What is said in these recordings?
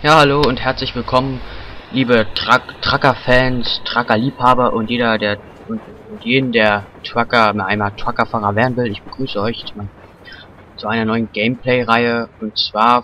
Ja, hallo und herzlich willkommen, liebe Trucker-Fans, Trucker-Liebhaber und jeder, der und jeden, der einmal Truckerfahrer werden will. Ich begrüße euch zu einer neuen Gameplay-Reihe und zwar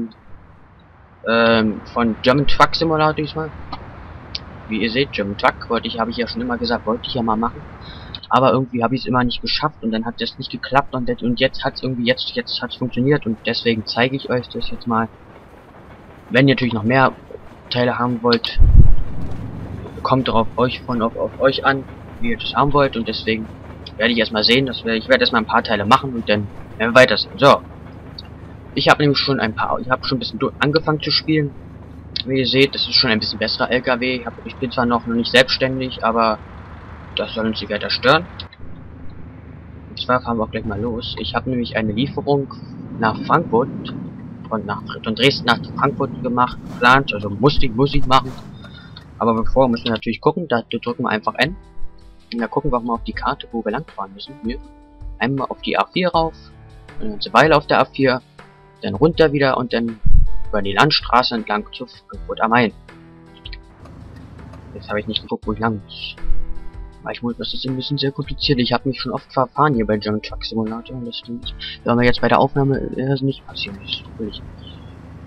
von German Truck Simulator diesmal. Wie ihr seht, German Truck habe ich ja schon immer gesagt, wollte ich ja mal machen. Aber irgendwie habe ich es immer nicht geschafft und dann hat das nicht geklappt und jetzt hat es irgendwie jetzt hat's funktioniert und deswegen zeige ich euch das jetzt mal. Wenn ihr natürlich noch mehr Teile haben wollt, kommt auf euch an, wie ihr das haben wollt, und deswegen werde ich erstmal sehen, ich werde erstmal ein paar Teile machen und dann werden wir weitersehen. So, ich habe nämlich schon ich habe schon ein bisschen angefangen zu spielen. Wie ihr seht, das ist schon ein bisschen besserer LKW. Ich bin zwar noch nicht selbstständig, aber das soll uns nicht weiter stören. Und zwar fahren wir auch gleich mal los. Ich habe nämlich eine Lieferung nach Frankfurt, von Dresden nach Frankfurt geplant, also muss ich machen. Aber bevor müssen wir natürlich gucken, da drücken wir einfach N. Und dann gucken wir auch mal auf die Karte, wo wir lang fahren müssen. Hier. Einmal auf die A4 rauf, eine ganze Weile auf der A4, dann runter wieder und dann über die Landstraße entlang zu Frankfurt am Main. Jetzt habe ich nicht geguckt, wo ich lang muss. Weil das ist ein bisschen sehr kompliziert. Ich habe mich schon oft verfahren hier bei German Truck Simulator und das stimmt. Wenn wir jetzt bei der Aufnahme nicht passieren, das will ich nicht.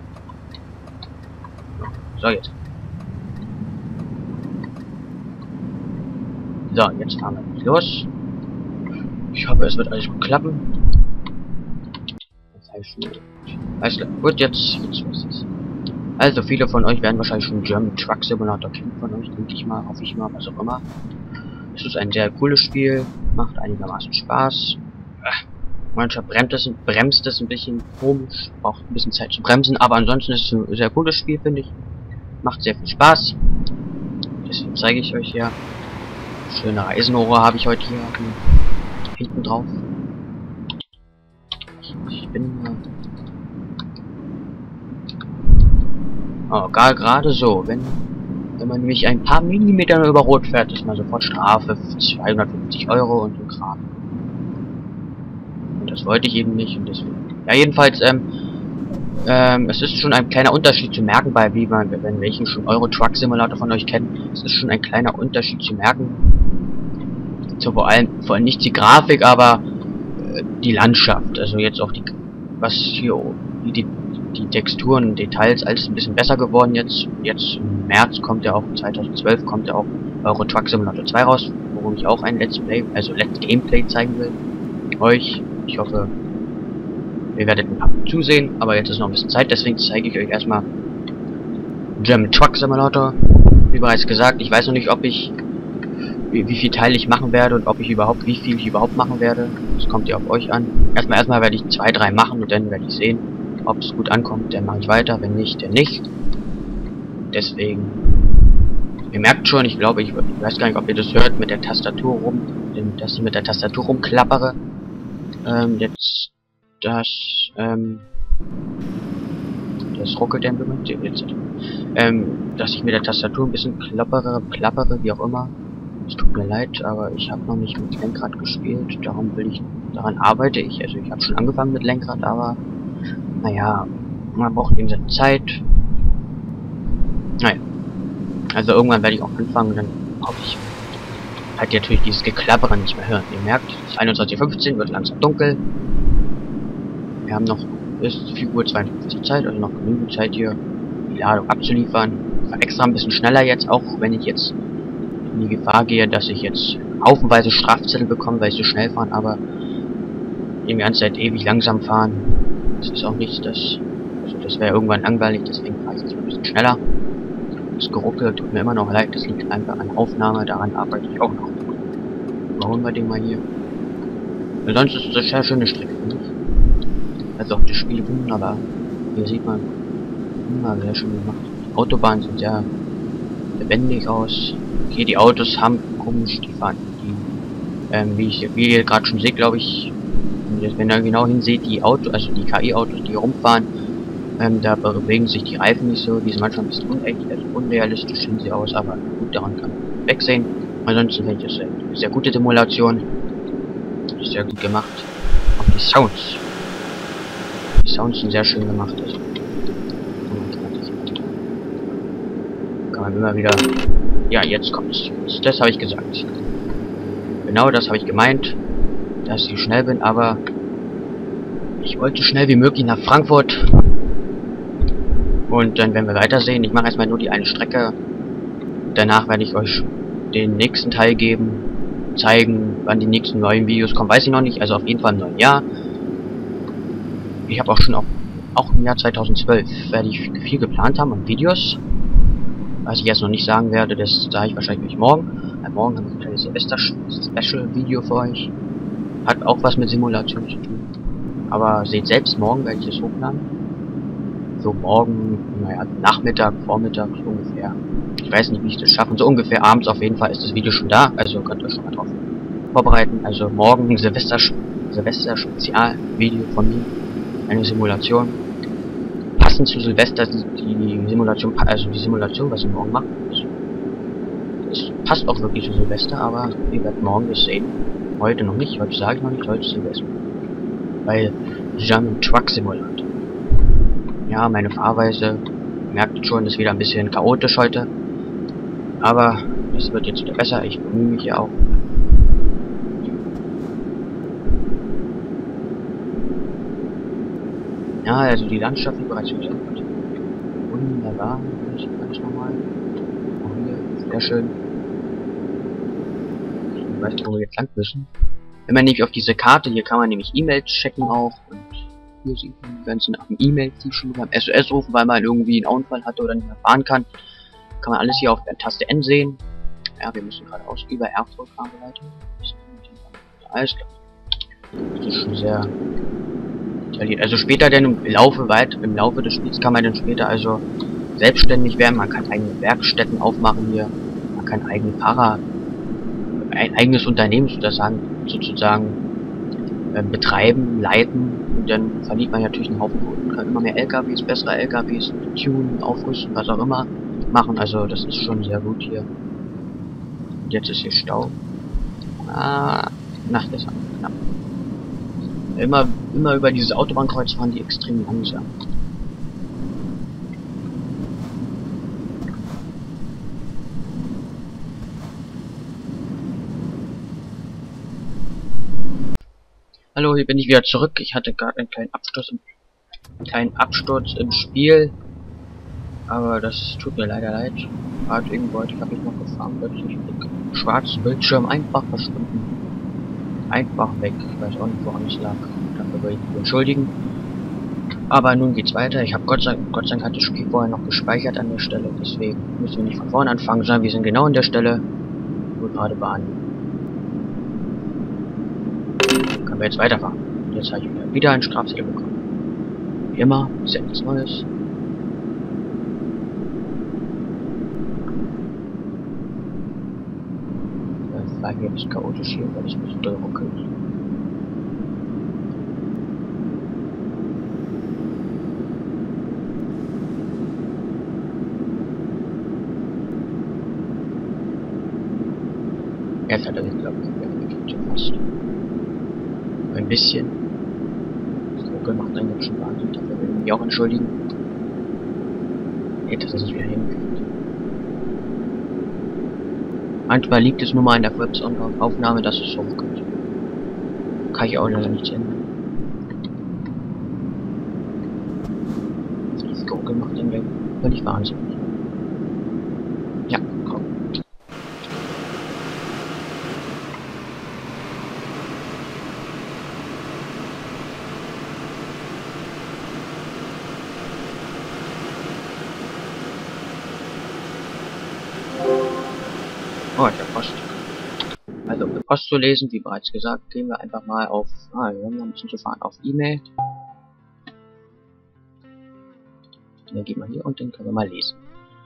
So, jetzt. So, jetzt fahren wir los. Ich hoffe, es wird alles gut klappen. Das heißt schon. Alles klar. Gut, jetzt was ist. Also, viele von euch werden wahrscheinlich schon German Truck Simulator kennen von euch, denke ich mal, hoffe ich mal, was auch immer. Es ist ein sehr cooles Spiel, macht einigermaßen Spaß. Manchmal bremst es ein bisschen komisch, braucht ein bisschen Zeit zu bremsen, aber ansonsten ist es ein sehr cooles Spiel, finde ich. Macht sehr viel Spaß. Deswegen zeige ich euch ja. Schöne Eisenohre habe ich heute hier hinten drauf. Ich bin gerade so, wenn man nämlich ein paar Millimeter über Rot fährt, ist man sofort Strafe 250 € und so Kram. Und das wollte ich eben nicht und deswegen. Ja, jedenfalls, es ist schon ein kleiner Unterschied zu merken, wenn welchen schon Euro Truck Simulator von euch kennen, es ist schon ein kleiner Unterschied zu merken. Vor allem nicht die Grafik, aber die Landschaft. Also jetzt auch was hier, die Texturen, Details, alles ein bisschen besser geworden jetzt. Jetzt im März kommt ja auch, 2012 kommt ja auch Euro Truck Simulator 2 raus, worum ich auch ein Let's Gameplay zeigen will. Euch. Ich hoffe, ihr werdet ein paar zusehen, aber jetzt ist noch ein bisschen Zeit, deswegen zeige ich euch erstmal German Truck Simulator. Wie bereits gesagt, ich weiß noch nicht, wie viel Teile ich machen werde und wie viel ich überhaupt machen werde. Das kommt ja auf euch an. Erstmal werde ich 2, 3 machen und dann werde ich sehen, ob es gut ankommt, dann mache ich weiter, wenn nicht, dann nicht. Deswegen, ihr merkt schon, ich weiß gar nicht, ob ihr das hört, mit der Tastatur dass ich mit der Tastatur rumklappere. Das ruckelt der Moment jetzt. Dass ich mit der Tastatur ein bisschen klappere, wie auch immer. Es tut mir leid, aber ich habe noch nicht mit Lenkrad gespielt, daran arbeite ich. Also ich habe schon angefangen mit Lenkrad, aber naja, man braucht eben seine Zeit. Naja, also irgendwann werde ich auch anfangen, dann hoffe ich, halt natürlich dieses Geklappere nicht mehr hören. Ihr merkt, es ist 21:15 Uhr, wird langsam dunkel. Wir haben noch bis 4:52 Uhr Zeit, also noch genügend Zeit hier, die Ladung abzuliefern. Ich war extra ein bisschen schneller jetzt, auch wenn ich jetzt in die Gefahr gehe, dass ich jetzt haufenweise Strafzettel bekomme, weil ich so schnell fahre, aber die ganze Zeit ewig langsam fahren, das ist auch nichts, das wäre irgendwann langweilig, deswegen fahre ich jetzt mal ein bisschen schneller. Das Geruckel tut mir immer noch leid, das liegt einfach an Aufnahme, daran arbeite ich auch noch. Bauen wir den mal hier. Weil sonst ist das eine schöne Strecke, finde ich. Also auch das Spiel wunderbar. Hier sieht man, sehr schön gemacht. Die Autobahnen sind sehr lebendig aus. Hier die Autos haben komisch, die fahren, wie ihr gerade schon seht, glaube ich, wenn ihr genau hinseht, die KI-Autos, die hier rumfahren, da bewegen sich die Reifen nicht so, die sind manchmal ein bisschen unecht, also unrealistisch sehen sie aus, aber gut, daran kann man wegsehen. Ansonsten finde ich das eine sehr gute Simulation, sehr gut gemacht. Auch die Sounds sind sehr schön gemacht, also immer wieder... Ja, jetzt kommt's. Das habe ich gesagt. Genau das habe ich gemeint, dass ich schnell bin, aber ich wollte schnell wie möglich nach Frankfurt. Und dann werden wir weitersehen. Ich mache erstmal nur die eine Strecke. Danach werde ich euch den nächsten Teil geben, zeigen, wann die nächsten neuen Videos kommen. Weiß ich noch nicht, also auf jeden Fall im neuen Jahr. Ich habe auch schon auch im Jahr 2012 werde ich viel geplant haben an Videos. Was ich jetzt noch nicht sagen werde, das sage ich wahrscheinlich morgen. Morgen habe ich ein kleines Silvester-Special-Video für euch. Hat auch was mit Simulation zu tun. Aber seht selbst, morgen werde ich es hochladen. So morgen, naja, Nachmittag, Vormittag so ungefähr. Ich weiß nicht, wie ich das schaffe. So ungefähr abends auf jeden Fall ist das Video schon da. Also könnt ihr schon mal drauf vorbereiten. Also morgen ein Silvester-Spezial-Video von mir. Eine Simulation. Passend zu Silvester die Simulation, also die Simulation, was ich morgen mache. Es passt auch wirklich zu Silvester, aber ihr werdet morgen das sehen. Heute noch nicht, heute sage ich noch nicht, heute ist Silvester. Weil German Truck Simulator. Ja, meine Fahrweise, merkt schon, ist wieder ein bisschen chaotisch heute. Aber es wird jetzt wieder besser, ich bemühe mich ja auch. Ja, also die Landschaft, wie bereits gesagt wird. Wunderbar, das ist ganz normal. Auch hier, sehr schön. Ich weiß nicht, wo wir jetzt lang müssen. Wenn man nämlich auf diese Karte, hier kann man nämlich E-Mails checken auch. Und hier sieht man die ganzen E-Mails, die schon beim SOS rufen, weil man irgendwie einen Unfall hatte oder nicht mehr fahren kann. Kann man alles hier auf der Taste N sehen. Ja, wir müssen geradeaus über Erfurt fahren weiter. Alles klar. Das ist schon sehr detailliert. Also später denn im Laufe des Spiels kann man dann später also selbstständig werden. Man kann eigene Werkstätten aufmachen hier. Man kann eigene ein eigenes Unternehmen sozusagen betreiben, leiten, und dann verliert man natürlich einen Haufen Kunden, kann immer mehr LKWs, bessere LKWs tunen, aufrüsten, was auch immer machen. Also das ist schon sehr gut hier. Und jetzt ist hier Stau. Nacht ist knapp. Immer über dieses Autobahnkreuz fahren die extrem langsam. Hallo, hier bin ich wieder zurück. Ich hatte gerade einen kleinen Absturz im Spiel. Aber das tut mir leider leid. Gerade irgendwo habe ich noch gefahren, plötzlich mit schwarzem Bildschirm einfach verschwunden. Einfach weg. Ich weiß auch nicht, woran es lag. Dafür will ich mich entschuldigen. Aber nun geht's weiter. Ich habe Gott sei Dank hat das Spiel vorher noch gespeichert an der Stelle. Deswegen müssen wir nicht von vorne anfangen, sondern wir sind genau an der Stelle, wo wir gerade waren. Können wir jetzt weiterfahren. Jetzt habe ich wieder einen Strafzettel bekommen. Wie immer, ist ja nichts Neues. Das war hier ein bisschen chaotisch hier, weil es ein bisschen doll ruckelt. Jetzt hat er sich, glaube ich, schon fast. Ein bisschen. Das Ruckel macht einen schon Wahnsinn, dafür will ich mich auch entschuldigen. Jetzt ist es wieder hingekriegt. Manchmal liegt es nur mal in der Aufnahme, dass es so ruckelt. Kann ich auch leider nichts ändern. Das Ruckel macht einen völlig wahnsinnig. Ja, komm. Oh, ich hab Post. Also um Post zu lesen, wie bereits gesagt, gehen wir einfach mal auf, wir haben noch ein bisschen zu fahren, auf E-Mail. Dann geht man hier und dann können wir mal lesen.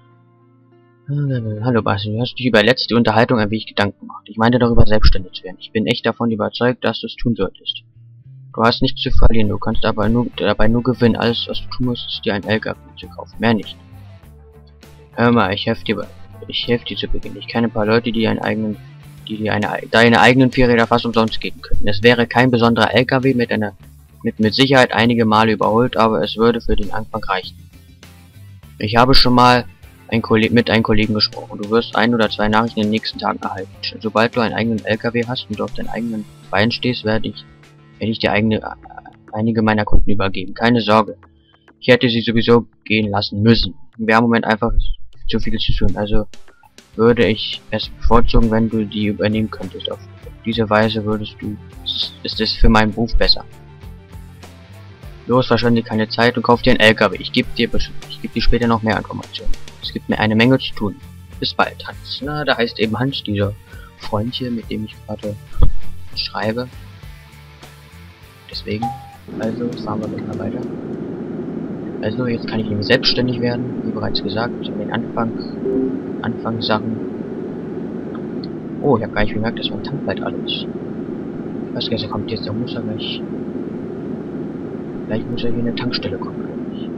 Hallo Basti, du hast dich über letzte Unterhaltung ein wenig Gedanken gemacht. Ich meinte darüber, selbstständig zu werden. Ich bin echt davon überzeugt, dass du es tun solltest. Du hast nichts zu verlieren, du kannst dabei nur gewinnen. Alles, was du tun musst, ist dir ein LKW zu kaufen, mehr nicht. Hör mal, ich helfe dir zu Beginn. Ich kenne ein paar Leute, die deine eigenen Vierräder fast umsonst geben könnten. Es wäre kein besonderer LKW mit Sicherheit einige Male überholt, aber es würde für den Anfang reichen. Ich habe schon mal mit einem Kollegen gesprochen. Du wirst 1 oder 2 Nachrichten in den nächsten Tagen erhalten. Sobald du einen eigenen LKW hast und auf deinen eigenen Beinen stehst, werde ich dir einige meiner Kunden übergeben. Keine Sorge. Ich hätte sie sowieso gehen lassen müssen. Wir haben im Moment einfach zu viel zu tun. Also würde ich es bevorzugen, wenn du die übernehmen könntest. Auf diese Weise ist es für meinen Beruf besser. Los, verschwende keine Zeit und kauf dir einen LKW. Ich gebe dir später noch mehr Informationen. Es gibt mir eine Menge zu tun. Bis bald, Hans. Na, da heißt eben Hans, dieser Freund hier, mit dem ich gerade schreibe. Deswegen, also, fahren wir mal weiter. Also, jetzt kann ich nämlich selbstständig werden, wie bereits gesagt, in den Anfangssachen. Oh, ich habe gar nicht gemerkt, dass mein Tank bald alles ist. Ich weiß gar nicht, er kommt jetzt, da muss er gleich muss er hier in eine Tankstelle kommen, glaube ich.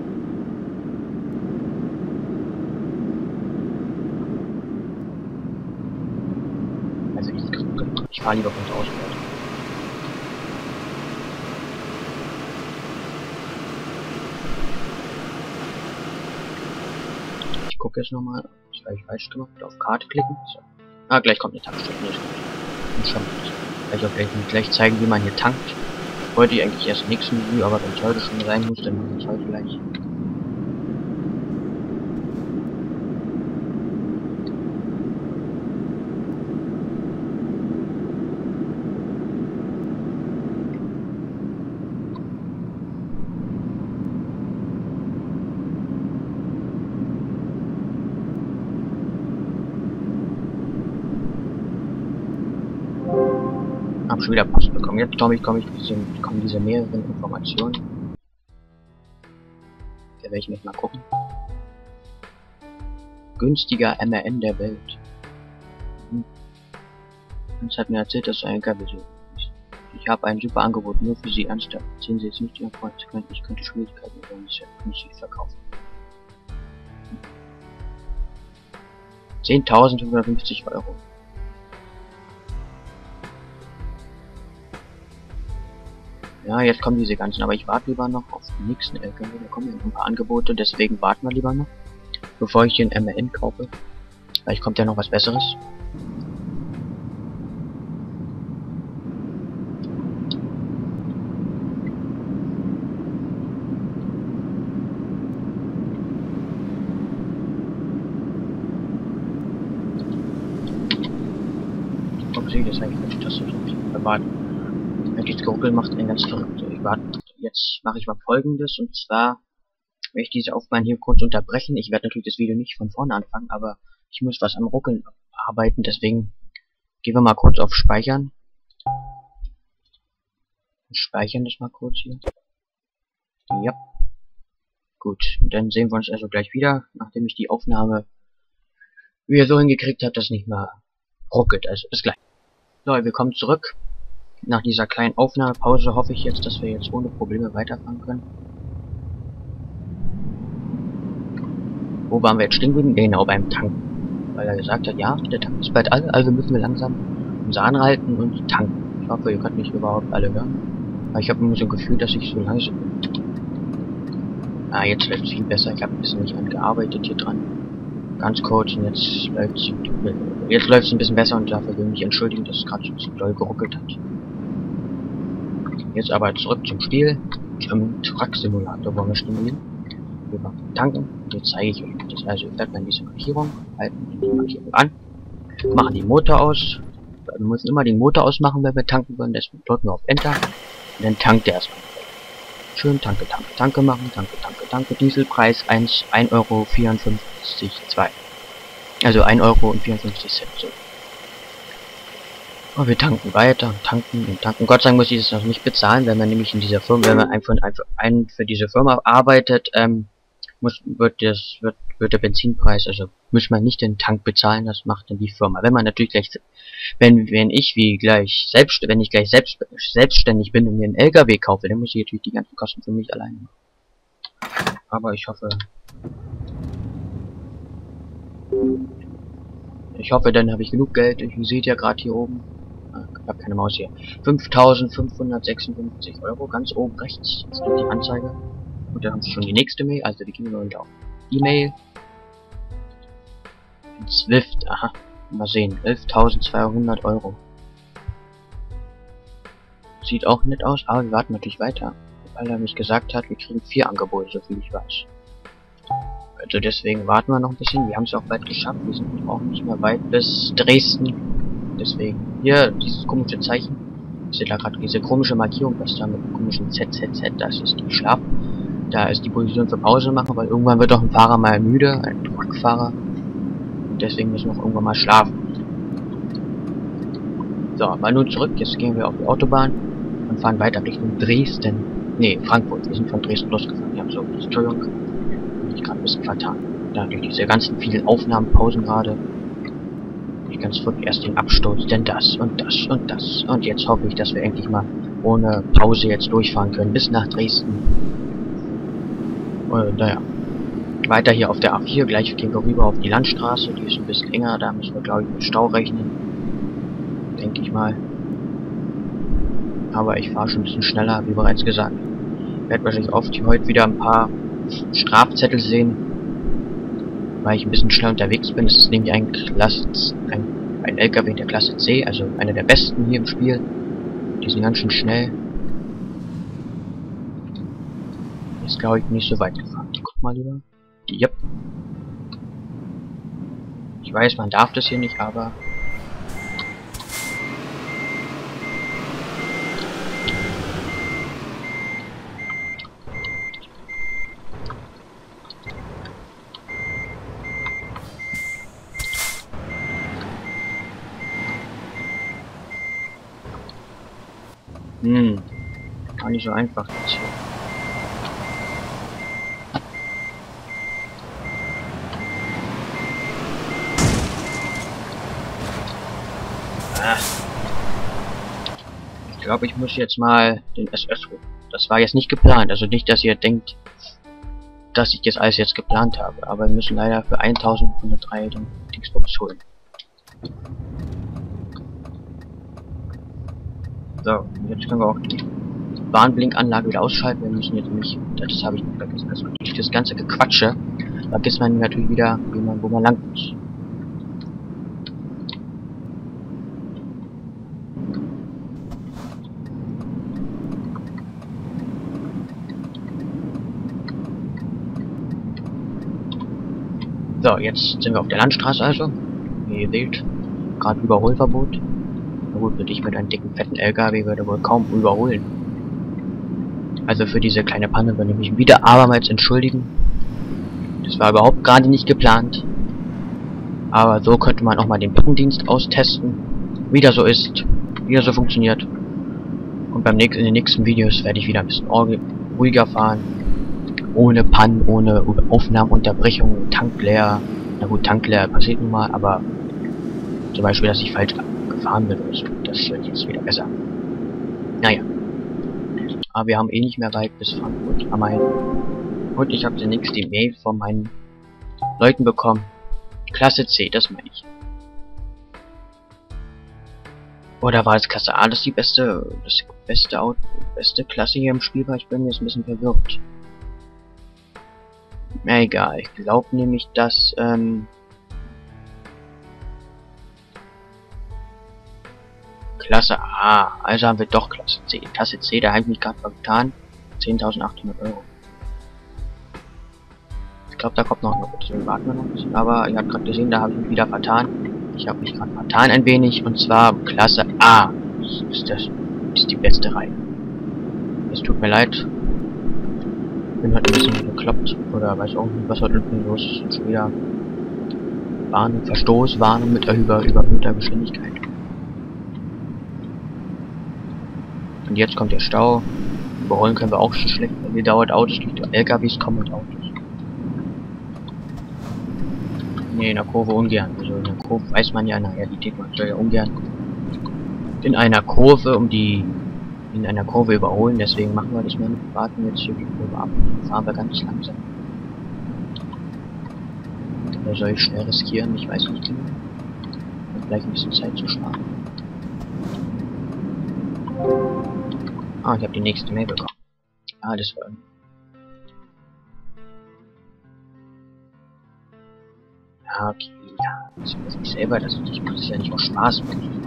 Also ich fahre lieber von der Ausfahrt. Ich gucke jetzt nochmal, das habe ich falsch gemacht, auf Karte klicken. So. Ah, gleich kommt eine Tankstelle. Nee, ist gut. Gleich zeigen, wie man hier tankt. Wollte ich eigentlich erst nächsten Menü, aber wenn es heute schon sein muss, dann machen wir es heute gleich. Hab schon wieder Post bekommen. Jetzt kommen diese mehreren Informationen. Da werde ich mich mal gucken. Günstiger MRN der Welt. Hans hat mir erzählt, dass er ein LKW sucht. Ich habe ein super Angebot nur für Sie ernsthaft. Ziehen Sie jetzt nicht Ihren Freund. Ich könnte Schwierigkeiten über mich günstig verkaufen. 10.550 €. Ja, jetzt kommen diese ganzen, aber ich warte lieber noch auf den nächsten LKW. Da kommen ja noch ein paar Angebote, deswegen warten wir lieber noch, bevor ich den MRN kaufe. Vielleicht kommt ja noch was Besseres. Okay, das habe ich falsch Taste erwarten. Dieses Geruckel macht einen ganz verrückt. Jetzt mache ich mal Folgendes, und zwar werde ich diese Aufnahme hier kurz unterbrechen. Ich werde natürlich das Video nicht von vorne anfangen, aber ich muss was am Ruckeln arbeiten, deswegen gehen wir mal kurz auf Speichern. Speichern das mal kurz hier. Ja. Gut, und dann sehen wir uns also gleich wieder, nachdem ich die Aufnahme wieder so hingekriegt habe, dass nicht mehr ruckelt. Also bis gleich. So, willkommen zurück. Nach dieser kleinen Aufnahmepause hoffe ich jetzt, dass wir jetzt ohne Probleme weiterfahren können. Wo waren wir jetzt stehen geblieben? Genau, beim Tanken. Weil er gesagt hat, ja, der Tank ist bald alle, also müssen wir langsam uns anhalten und tanken. Ich hoffe, ihr könnt mich überhaupt alle hören. Aber ich habe immer so ein Gefühl, dass ich so langsam bin. Ah, jetzt läuft es viel besser. Ich habe ein bisschen nicht angearbeitet hier dran. Ganz kurz, und jetzt läuft es ein bisschen besser, und dafür will ich mich entschuldigen, dass es gerade so ein bisschen doll geruckelt hat. Jetzt aber zurück zum Spiel, zum Truck-Simulator, wo wir stehen geblieben. Wir machen tanken, jetzt zeige ich euch das. Also ihr fährt dann diese Markierung, halten die Markierung an, machen den Motor aus. Wir müssen immer den Motor ausmachen, wenn wir tanken wollen, deswegen drücken wir auf Enter, und dann tankt er erstmal. Schön Tanke machen, Tanke, Dieselpreis 1,54 €, also 1,54 €, so. Und wir tanken weiter, tanken. Gott sei Dank muss ich das noch nicht bezahlen, wenn man nämlich in dieser Firma, wenn man für diese Firma arbeitet, wird der Benzinpreis, also muss man nicht den Tank bezahlen, das macht dann die Firma. Wenn man natürlich gleich, wenn ich gleich selbstständig bin und mir einen LKW kaufe, dann muss ich natürlich die ganzen Kosten für mich alleine machen. Aber ich hoffe, dann habe ich genug Geld. Ihr seht ja gerade hier oben, ich habe keine Maus hier, 5.556 €, ganz oben rechts ist die Anzeige. Und dann haben sie schon die nächste Mail, also die gehen wir wieder auf E-Mail. Swift, aha. Mal sehen. 11.200 Euro. Sieht auch nett aus, aber wir warten natürlich weiter. Weil er mich gesagt hat, wir kriegen 4 Angebote, so viel ich weiß. Also deswegen warten wir noch ein bisschen. Wir haben es auch bald geschafft. Wir sind auch nicht mehr weit bis Dresden. Deswegen hier dieses komische Zeichen. Ich sehe da gerade diese komische Markierung, was da mit dem komischen ZZZ, das ist die Schlaf. Da ist die Position für Pause machen, weil irgendwann wird doch ein Fahrer mal müde, ein Truckfahrer. Und deswegen müssen wir auch irgendwann mal schlafen. So, mal nun zurück. Jetzt gehen wir auf die Autobahn und fahren weiter Richtung Dresden. Nee, Frankfurt. Wir sind von Dresden losgefahren. Ja, so, Entschuldigung. Bin ich gerade ein bisschen vertan. Da durch diese ganzen vielen Aufnahmenpausen gerade. Ich ganz flott erst den Absturz, denn das und das und das. Und jetzt hoffe ich, dass wir endlich mal ohne Pause jetzt durchfahren können bis nach Dresden. Naja. Weiter hier auf der A4, gleich gehen wir rüber auf die Landstraße, die ist ein bisschen enger, da müssen wir glaube ich mit Stau rechnen. Denke ich mal. Aber ich fahre schon ein bisschen schneller, wie bereits gesagt. Ich werde wahrscheinlich oft heute wieder ein paar Strafzettel sehen, weil ich ein bisschen schnell unterwegs bin. Es ist nämlich ein LKW der Klasse C, also einer der besten hier im Spiel. Die sind ganz schön schnell. Ist glaube ich nicht so weit gefahren. Guck mal lieber. Yep. Ich weiß, man darf das hier nicht, aber gar nicht so einfach jetzt hier. Ich glaube, ich muss jetzt mal den SS rufen. Das war jetzt nicht geplant, also nicht, dass ihr denkt, dass ich das alles jetzt geplant habe, aber wir müssen leider für 1.103 den Dingsbox holen. So, jetzt können wir auch die Warnblinkanlage wieder ausschalten. Wir müssen jetzt nämlich, das habe ich nicht vergessen, also durch das ganze Gequatsche, da vergisst man natürlich wieder, wo man lang muss. So, jetzt sind wir auf der Landstraße also. Wie ihr seht, gerade Überholverbot. Na gut, würde ich mit einem dicken, fetten LKW würde wohl kaum überholen. Also für diese kleine Panne würde ich mich wieder abermals entschuldigen. Das war überhaupt gerade nicht geplant. Aber so könnte man auch mal den Puppendienst austesten. Wie das so ist, wie das so funktioniert. Und in den nächsten Videos werde ich wieder ein bisschen ruhiger fahren. Ohne Pannen, ohne Aufnahmeunterbrechung, Tank leer. Na gut, Tank leer passiert nun mal, aber zum Beispiel, dass ich falsch gefahren bin oder so. Das wird jetzt wieder besser. Naja. Aber wir haben eh nicht mehr weit bis Frankfurt am Main. Und ich habe demnächst die Mail von meinen Leuten bekommen. Klasse C, das meine ich. Oder war es Klasse A, das die beste Klasse hier im Spiel war? Ich bin jetzt ein bisschen verwirrt. Na egal, ich glaube nämlich, dass Klasse A, also haben wir doch Klasse C. Klasse C, da habe ich mich gerade vertan. 10.800 Euro. Ich glaube, da kommt noch eine, deswegen warten wir noch ein bisschen. Aber ihr habt gerade gesehen, da habe ich mich wieder vertan. Ich habe mich gerade vertan ein wenig, und zwar Klasse A. Ist die beste Reihe. Es tut mir leid. Ich bin heute ein bisschen bekloppt. Oder weiß auch nicht, was heute mit mir los ist. Und schon wieder Warnung, Verstoß, Warnung mit überhöhter Geschwindigkeit. Und jetzt kommt der Stau. Überholen können wir auch schon schlecht, weil wir dauert Autos durch die LKWs kommen mit Autos. Nee, in der Kurve ungern. Also in der Kurve weiß man ja in der Realität, man soll ja ungern in einer Kurve in einer Kurve überholen, deswegen machen wir das mal. Warten jetzt hier die Kurve ab. Fahren wir ganz langsam. Oder soll ich schnell riskieren? Ich weiß nicht genau. Und vielleicht ein bisschen Zeit zu sparen. Ah, ich habe die nächste Mail bekommen. Ah, das war... Ja, okay. Ja, das weiß ich selber, das macht es ja nicht auch Spaß.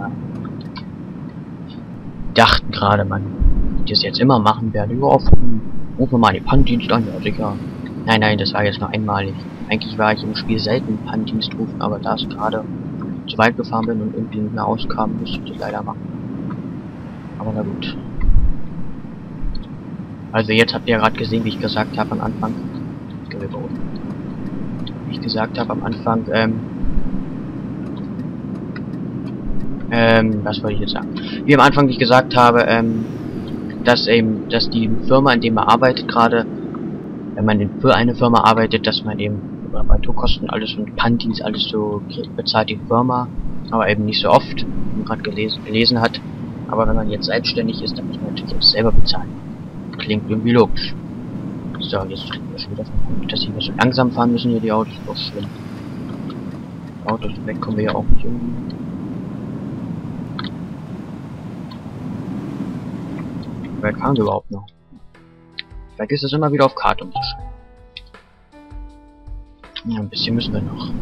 Dachten gerade, man das jetzt immer machen werde. Ja, rufen wir mal den Pannendienst an, ja sicher. Nein, das war jetzt nur einmalig. Eigentlich war ich im Spiel selten Pannendienst rufen, aber da ich gerade zu weit gefahren bin und irgendwie nicht mehr auskam, musste ich das leider machen. Aber na gut. Also jetzt habt ihr ja gerade gesehen, wie ich gesagt habe am Anfang. Wie ich gesagt habe am Anfang, was wollte ich jetzt sagen? Wie am Anfang ich gesagt habe, dass die Firma, in der man arbeitet gerade, wenn man für eine Firma arbeitet, dass man eben Reparaturkosten alles und Pannendienst alles so bezahlt die Firma, aber eben nicht so oft, wie man gerade gelesen hat. Aber wenn man jetzt selbstständig ist, dann muss man natürlich auch selber bezahlen. Klingt irgendwie logisch. So, jetzt kriegen wir schon wieder von, dass wir so langsam fahren müssen hier die Autos, ist doch schlimm. Autos weg kommen wir ja auch nicht irgendwie. Wer kam überhaupt noch? Vergiss es immer wieder auf Karte umzuschreiben. Ja, ein bisschen müssen wir noch.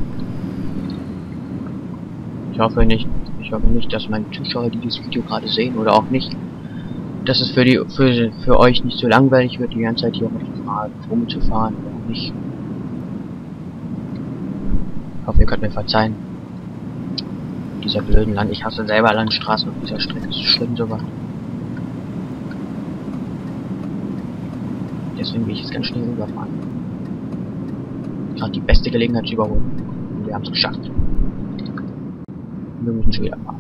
Ich hoffe nicht, dass meine Zuschauer, die dieses Video gerade sehen oder auch nicht, dass es für euch nicht so langweilig wird, die ganze Zeit hier rumzufahren oder auch nicht. Ich hoffe, ihr könnt mir verzeihen. Dieser blöden Land. Ich hasse selber Landstraßen auf dieser Strecke. Das ist schlimm sowas. Deswegen will ich jetzt ganz schnell rüberfahren. Gerade die beste Gelegenheit zu überholen. Und wir haben es geschafft. Wir müssen schon wieder fahren.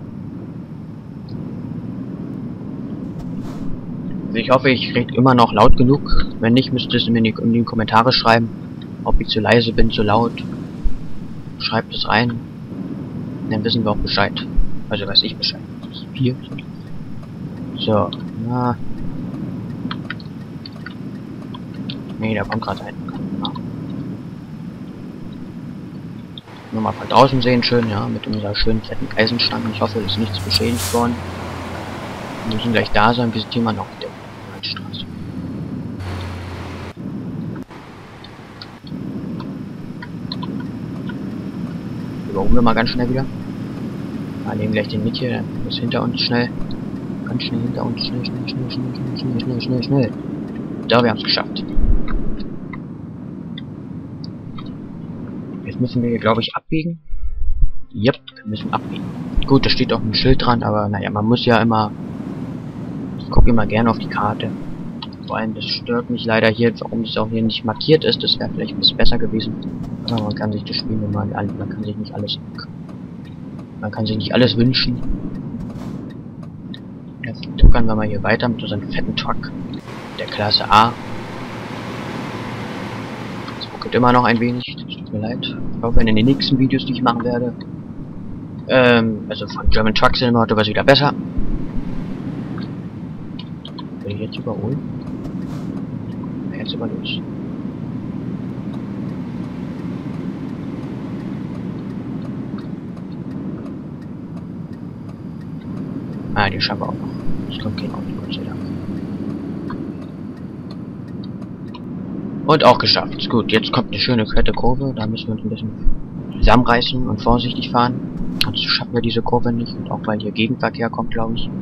Also ich hoffe, ich rede immer noch laut genug. Wenn nicht, müsst ihr es mir in die Kommentare schreiben. Ob ich zu leise bin, zu laut. Schreibt es rein. Dann wissen wir auch Bescheid. Also weiß ich Bescheid. Hier. So, na. Nee, da kommt gerade ein. Nur mal von draußen sehen, schön, ja, mit unserer schönen fetten Eisenstange. Ich hoffe, es ist nichts beschädigt worden. Wir müssen gleich da sein, visitieren wir noch die Landstraße. Überholen wir mal ganz schnell wieder. Wir nehmen gleich den mit hier, dann ist hinter uns schnell. Ganz schnell hinter uns, schnell. Da, wir haben es geschafft. Jetzt müssen wir hier, glaube ich, abbiegen. Yep, wir müssen abbiegen. Gut, da steht auch ein Schild dran, aber naja, man muss ja immer... Ich gucke immer gerne auf die Karte. Vor allem, das stört mich leider hier, warum das auch hier nicht markiert ist. Das wäre vielleicht ein bisschen besser gewesen. Aber man kann sich das Spiel immer... Man kann sich nicht alles... Man kann sich nicht alles wünschen. Jetzt tuckern wir mal hier weiter mit unserem fetten Truck. Der Klasse A. Es ruckelt immer noch ein wenig. Das tut mir leid. Ich hoffe, in den nächsten Videos, die ich machen werde, also von German Truck Simulator wird es wieder besser. Will ich jetzt überholen? Jetzt aber los. Ah, die schaffen wir auch noch. Das kommt kein Auto, Gott sei Dank. Und auch geschafft. Gut, jetzt kommt eine schöne fette Kurve. Da müssen wir uns ein bisschen zusammenreißen und vorsichtig fahren. Sonst schaffen wir diese Kurve nicht. Und auch weil hier Gegenverkehr kommt, glaube ich.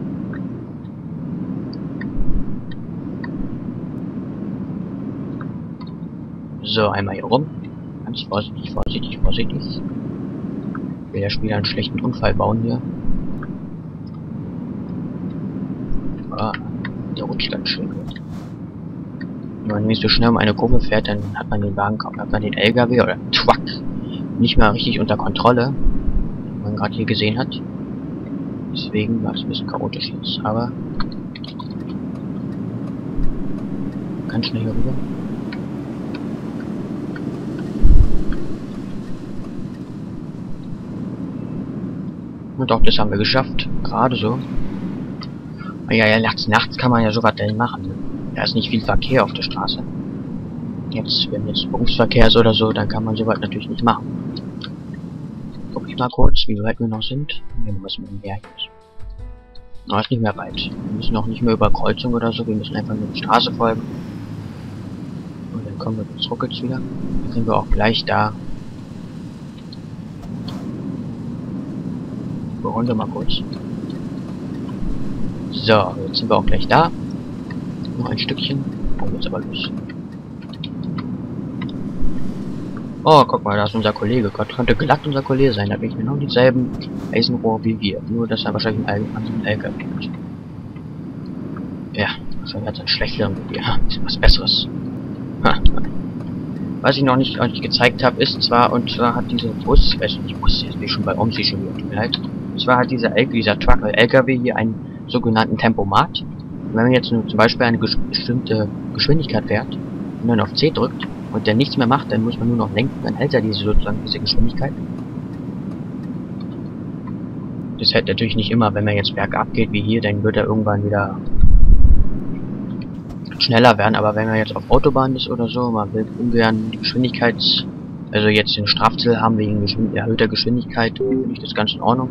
So, einmal hier rum. Ganz vorsichtig. Will der Spieler einen schlechten Unfall bauen hier. Ah, der rutscht ganz schön. Wenn man nicht so schnell um eine Kurve fährt, dann hat man den Wagen, hat man den LKW oder Truck nicht mehr richtig unter Kontrolle, wie man gerade hier gesehen hat. Deswegen war es ein bisschen chaotisch jetzt, aber ganz schnell hier rüber. Und auch das haben wir geschafft, gerade so. Ja, nachts kann man ja sowas denn machen. Ne? Da ist nicht viel Verkehr auf der Straße. Jetzt, wenn jetzt Berufsverkehr ist oder so, dann kann man sowas natürlich nicht machen. Guck ich mal kurz, wie weit wir noch sind. Wir müssen mit dem Berg. Na, ist nicht mehr weit. Wir müssen auch nicht mehr über Kreuzung oder so, wir müssen einfach nur die Straße folgen. Und dann kommen wir zurück jetzt wieder. Dann sind wir auch gleich da. Schauen wir mal kurz. So, jetzt sind wir auch gleich da. Noch ein Stückchen. Oh, jetzt aber los. Oh, guck mal, da ist unser Kollege. Gott, könnte glatt unser Kollege sein. Da bin ich genau dieselben Eisenrohr wie wir. Nur, dass er wahrscheinlich einen anderen LKW hat. Ja, wahrscheinlich hat er einen schlechteren wie wir. Ein bisschen was Besseres. Ha. Was ich noch nicht euch gezeigt habe, ist zwar, und zwar hat dieser Bus, ich weiß nicht, Bus, jetzt bin ich schon bei OMSI schon wieder, tut mir leid. Und zwar hat dieser Truck, LKW hier einen sogenannten Tempomat. Und wenn man jetzt zum Beispiel eine bestimmte Geschwindigkeit fährt und dann auf C drückt und der nichts mehr macht, dann muss man nur noch lenken, dann hält er diese Geschwindigkeit. Das hält natürlich nicht immer, wenn man jetzt bergab geht wie hier, dann wird er irgendwann wieder schneller werden, aber wenn man jetzt auf Autobahn ist oder so, man will ungern die Geschwindigkeit, also jetzt den Strafzettel haben wegen erhöhter Geschwindigkeit, finde ich das ganz in Ordnung.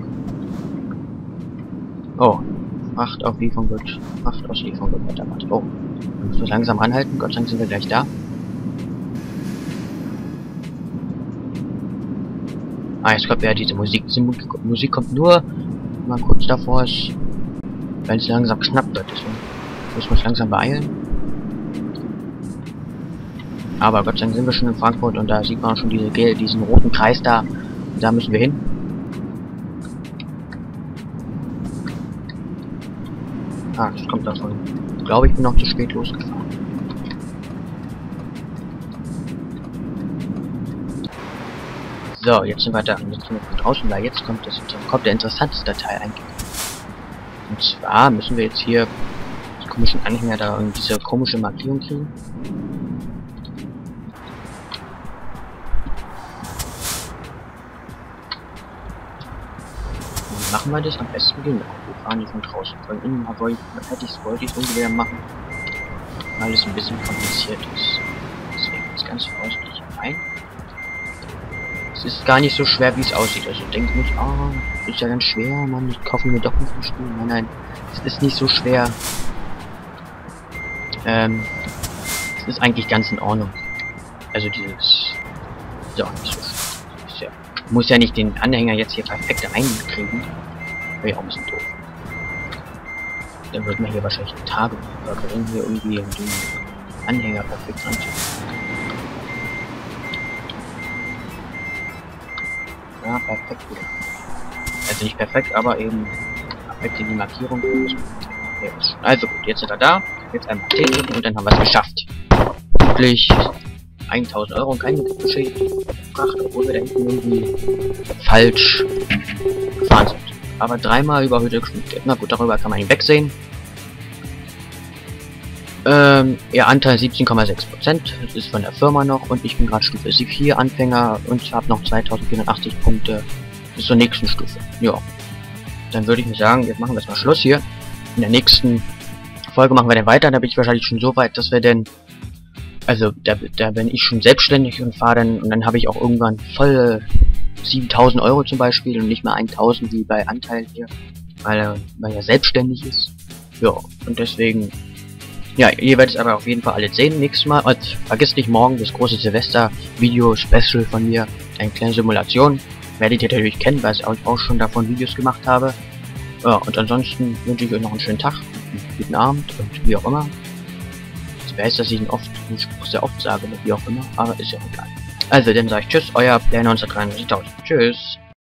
Oh, Fracht auf Lieferung wird, Fracht aus Lieferung wird weitermacht. Oh, wir müssen langsam anhalten, Gott sei Dank sind wir gleich da. Ah, jetzt kommt ja diese Musik. Diese Musik kommt nur, wenn man kurz davor ist, wenn es langsam knapp wird. Deswegen muss man es langsam beeilen. Aber Gott sei Dank sind wir schon in Frankfurt und da sieht man auch schon diesen roten Kreis da. Und da müssen wir hin. Ah, das kommt davon. Ich glaube, ich bin noch zu spät losgefahren. So, jetzt sind wir da. Jetzt sind wir draußen, weil jetzt kommt der interessanteste Teil eigentlich. Und zwar müssen wir jetzt hier die komischen Anhänger da und diese komische Markierung kriegen. Machen wir das am besten genau. Wir fahren hier von draußen. Von innen wollte ich es ungefähr machen, weil es ein bisschen kompliziert ist. Deswegen ist ganz vorsichtig rein. Es ist gar nicht so schwer, wie es aussieht. Also denkt nicht, oh, ist ja ganz schwer, Mann, ich kaufe mir doch nicht ein Spiel. Nein, nein, es ist nicht so schwer. Es ist eigentlich ganz in Ordnung. Also dieses, so, nicht so schwer. Muss ja nicht den Anhänger jetzt hier perfekt reinkriegen. Wäre ja auch ein bisschen doof. Dann wird man hier wahrscheinlich Tage verbringen, hier irgendwie den Anhänger perfekt ranzukriegen. Ja, perfekt wieder. Also nicht perfekt, aber eben perfekt in die Markierung. Also gut, jetzt sind wir da. Jetzt einmal T drücken und dann haben wir es geschafft. Wirklich 1000 Euro und keine beschädigte Fracht, obwohl wir da hinten irgendwie falsch gefahren sind. Aber dreimal überhöhte Geschwindigkeit. Na gut, darüber kann man ihn wegsehen. Ihr Anteil 17,6%. Das ist von der Firma noch und ich bin gerade Stufe 4 Anfänger und habe noch 2480 Punkte bis zur nächsten Stufe. Ja. Dann würde ich mir sagen, jetzt machen wir mal Schluss hier. In der nächsten Folge machen wir dann weiter. Da bin ich wahrscheinlich schon so weit, dass wir dann, also da bin ich schon selbstständig und fahre dann, und dann habe ich auch irgendwann voll 7000 Euro zum Beispiel und nicht mehr 1000 wie bei Anteil hier, weil er selbstständig ist. Ja, und deswegen, ja, ihr werdet es aber auf jeden Fall alle sehen nächstes Mal. Und vergesst nicht morgen das große Silvester-Video-Special von mir, eine kleine Simulation. Werdet ihr natürlich kennen, weil ich auch schon davon Videos gemacht habe. Ja, und ansonsten wünsche ich euch noch einen schönen Tag, einen guten Abend und wie auch immer. Ich weiß, dass ich ihn sehr oft sage, wie auch immer, aber ist ja egal. Also, dann sage ich Tschüss, euer Player 1993.000. Tschüss.